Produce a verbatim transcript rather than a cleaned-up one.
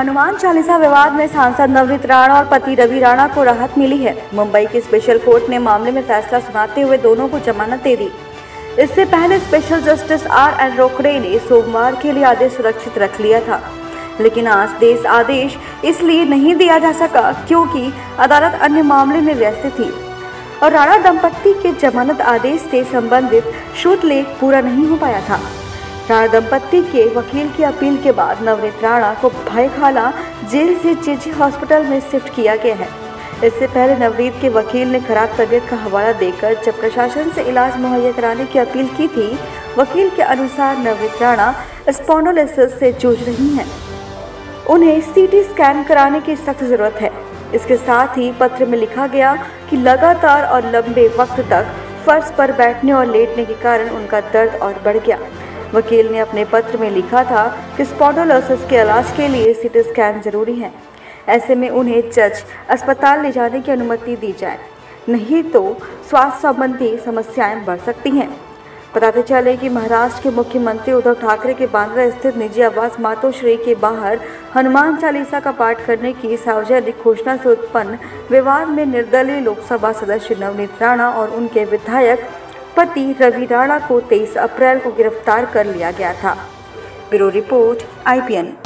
हनुमान चालीसा विवाद में सांसद नवनीत राणा और पति रवि राणा को राहत मिली है। मुंबई की स्पेशल कोर्ट ने मामले में फैसला सुनाते हुए दोनों को जमानत दे दी। इससे पहले special justice R N Rokade ने सोमवार के लिए आदेश सुरक्षित रख लिया था, लेकिन आज देश आदेश इसलिए नहीं दिया जा सका क्योंकि अदालत अन्य मामले में व्यस्त थी और राणा दंपत्ति के जमानत आदेश से संबंधित शुल्क पूरा नहीं हो पाया था। राणा दंपत्ति के वकील की अपील के बाद नवनीत राणा को भाईखाला जेल से जेजे हॉस्पिटल में शिफ्ट किया गया है। इससे पहले नवनीत के वकील ने खराब तबीयत का हवाला देकर जब प्रशासन से इलाज मुहैया कराने की अपील की थी। वकील के अनुसार नवनीत राणा स्पॉन्डिलोलिसिस से जूझ रही हैं। उन्हें सीटी स्कैन कराने की सख्त जरूरत है। इसके साथ ही पत्र में लिखा गया कि लगातार और लंबे वक्त तक फर्श पर बैठने और लेटने के कारण उनका दर्द और बढ़ गया। वकील ने अपने पत्र में लिखा था कि स्पॉन्डिलोलिसिस के इलाज के लिए सीटी स्कैन जरूरी है। ऐसे में उन्हें जज अस्पताल ले जाने की अनुमति दी जाए, नहीं तो स्वास्थ्य संबंधी समस्याएं बढ़ सकती हैं। बताते चले कि महाराष्ट्र के मुख्यमंत्री उद्धव ठाकरे के बांद्रा स्थित निजी आवास मातोश्री के बाहर हनुमान चालीसा का पाठ करने की सार्वजनिक घोषणा से उत्पन्न विवाद में निर्दलीय लोकसभा सदस्य नवनीत राणा और उनके विधायक पति रवि राणा को तेईस अप्रैल को गिरफ्तार कर लिया गया था। Bureau report I P N.